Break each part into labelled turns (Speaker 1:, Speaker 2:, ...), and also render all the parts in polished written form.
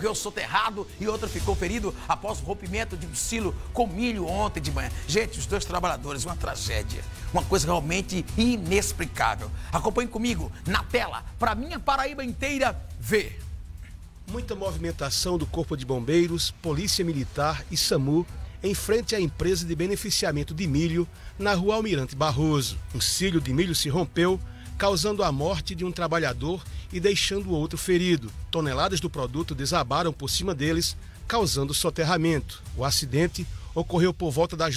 Speaker 1: morreu soterrado e outro ficou ferido após o rompimento de um silo com milho ontem de manhã. Gente, os dois trabalhadores, uma tragédia, uma coisa realmente inexplicável. Acompanhe comigo na tela, para minha Paraíba inteira ver.
Speaker 2: Muita movimentação do Corpo de Bombeiros, Polícia Militar e SAMU em frente à empresa de beneficiamento de milho na rua Almirante Barroso. Um cilho de milho se rompeu, causando a morte de um trabalhador e deixando o outro ferido. Toneladas do produto desabaram por cima deles, causando soterramento. O acidente ocorreu por volta das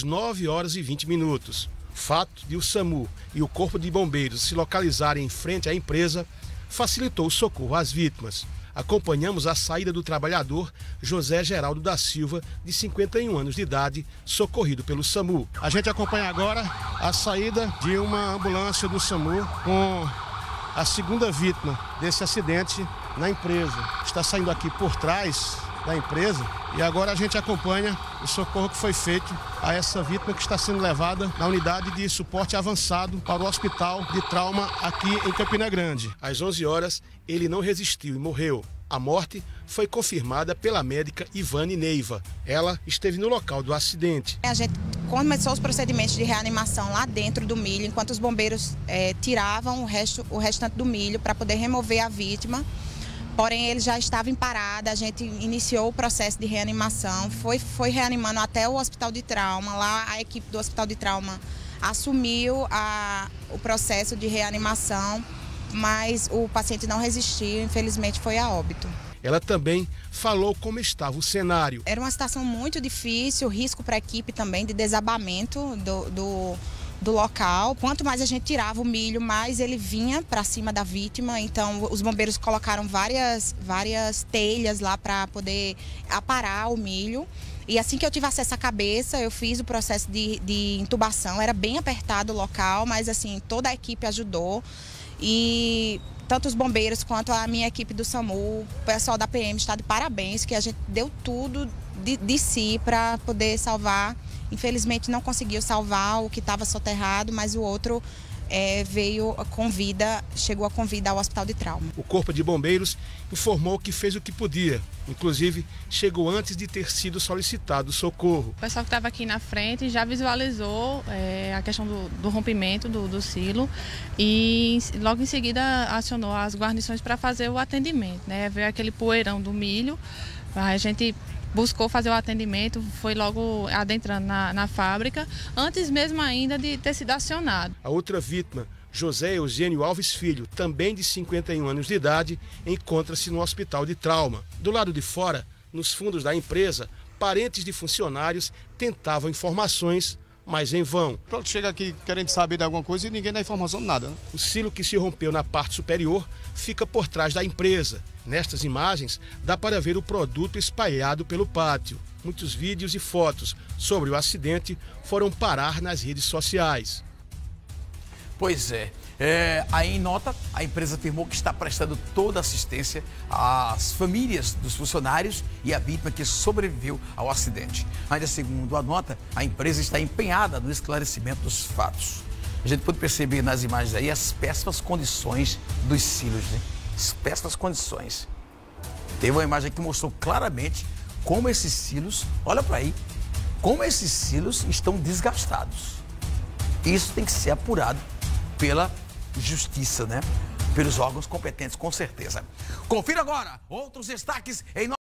Speaker 2: 9h20. O fato de o SAMU e o Corpo de Bombeiros se localizarem em frente à empresa facilitou o socorro às vítimas. Acompanhamos a saída do trabalhador José Geraldo da Silva, de 51 anos de idade, socorrido pelo SAMU. A gente acompanha agora a saída de uma ambulância do SAMU com a segunda vítima desse acidente na empresa. Está saindo aqui por trás da empresa e agora a gente acompanha o socorro que foi feito a essa vítima que está sendo levada na unidade de suporte avançado para o Hospital de Trauma aqui em Campina Grande. Às 11 horas, ele não resistiu e morreu. A morte foi confirmada pela médica Ivane Neiva. Ela esteve no local do acidente.
Speaker 3: A gente começou os procedimentos de reanimação lá dentro do milho, enquanto os bombeiros tiravam o restante do milho para poder remover a vítima. Porém, ele já estava em parada, a gente iniciou o processo de reanimação, foi reanimando até o Hospital de Trauma. Lá a equipe do Hospital de Trauma assumiu o processo de reanimação, mas o paciente não resistiu, infelizmente foi a óbito.
Speaker 2: Ela também falou como estava o cenário.
Speaker 3: Era uma situação muito difícil, risco para a equipe também de desabamento do local. Quanto mais a gente tirava o milho, mais ele vinha para cima da vítima. Então, os bombeiros colocaram várias telhas lá para poder aparar o milho. E assim que eu tive acesso à cabeça, eu fiz o processo de intubação. Era bem apertado o local, mas assim, toda a equipe ajudou. E tanto os bombeiros quanto a minha equipe do SAMU, o pessoal da PM está de parabéns, que a gente deu tudo de si para poder salvar. Infelizmente não conseguiu salvar o que estava soterrado, mas o outro veio com vida, chegou com vida ao Hospital de Trauma.
Speaker 2: O Corpo de Bombeiros informou que fez o que podia, inclusive chegou antes de ter sido solicitado socorro.
Speaker 4: O pessoal que estava aqui na frente já visualizou a questão do rompimento do silo e logo em seguida acionou as guarnições para fazer o atendimento, né? Veio aquele poeirão do milho, a gente buscou fazer o atendimento, foi logo adentrando na fábrica, antes mesmo ainda de ter sido acionado.
Speaker 2: A outra vítima, José Eugênio Alves Filho, também de 51 anos de idade, encontra-se no Hospital de Trauma. Do lado de fora, nos fundos da empresa, parentes de funcionários tentavam informações, mas em vão.
Speaker 5: Pronto, chega aqui querendo saber de alguma coisa e ninguém dá informação de nada, né?
Speaker 2: O silo que se rompeu na parte superior fica por trás da empresa. Nestas imagens, dá para ver o produto espalhado pelo pátio. Muitos vídeos e fotos sobre o acidente foram parar nas redes sociais.
Speaker 1: Pois é. Aí em nota, a empresa afirmou que está prestando toda a assistência às famílias dos funcionários e à vítima que sobreviveu ao acidente. Ainda segundo a nota, a empresa está empenhada no esclarecimento dos fatos. A gente pode perceber nas imagens aí as péssimas condições dos silos, né? As péssimas condições. Teve uma imagem que mostrou claramente como esses silos, olha para aí, como esses silos estão desgastados. Isso tem que ser apurado pela justiça, né? Pelos órgãos competentes, com certeza. Confira agora outros destaques em